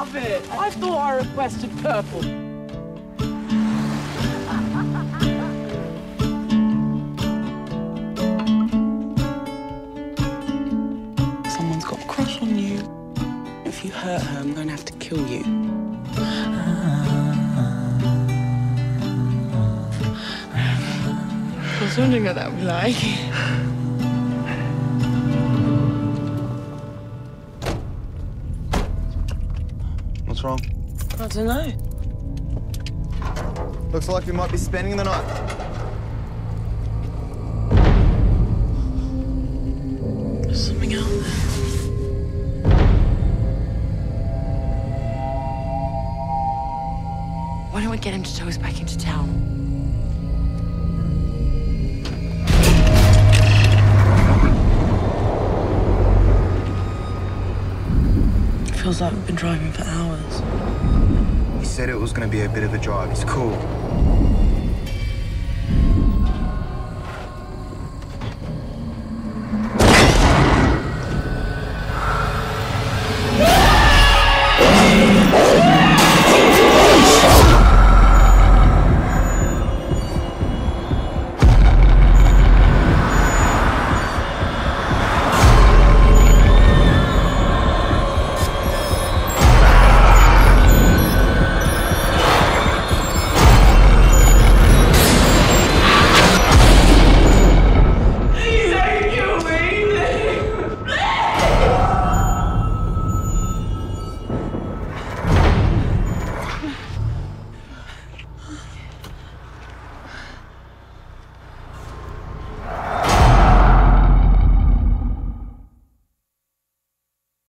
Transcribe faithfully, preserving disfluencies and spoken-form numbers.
love it. I thought I requested purple. Someone's got a crush on you. If you hurt her, I'm going to have to kill you. I was wondering what that would be like. What's wrong? I don't know. Looks like we might be spending the night. There's something out there. Why don't we get him to tow us back into town? Feels like we've been driving for hours. He said it was going to be a bit of a drive. He's cool.